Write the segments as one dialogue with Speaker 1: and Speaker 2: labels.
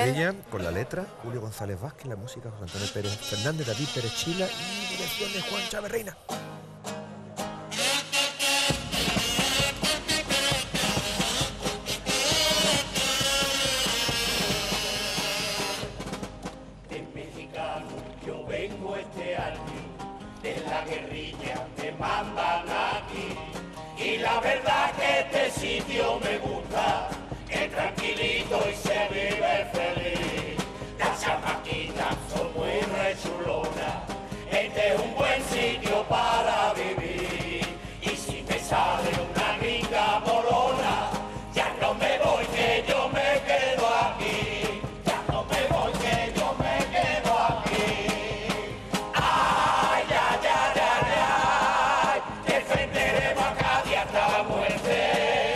Speaker 1: Sevilla, con la letra, Julio González Vázquez, la música, José Antonio Pérez Fernández, David Pérez Chila y dirección de Juan Chávez Reina.
Speaker 2: En mexicano yo vengo este año, de la guerrilla me mandan aquí, y la verdad que este sitio me gusta, es tranquilito y se vive feliz. Las chamaquitas son muy rechulonas, este es un buen sitio para vivir. Y si me sale una gringa molona, ya no me voy que yo me quedo aquí. Ya no me voy que yo me quedo aquí. Ay, ay, ay, ay, ay, defenderemos a Cádiz hasta la muerte.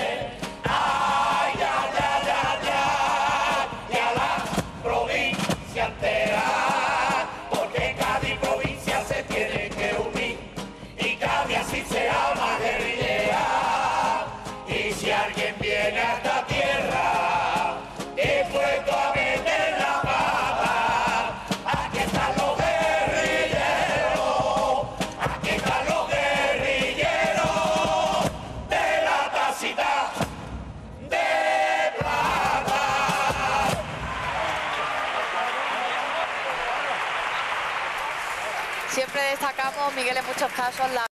Speaker 2: Porque Cádiz provincia se tiene que unir y Cádiz así se ama guerrillera. Y si alguien viene a esta tierra dispuesto a meter la pata, aquí están los guerrilleros, aquí están los guerrilleros de la tacita de plata.
Speaker 3: Siempre destacamos, Miguel, en muchos casos la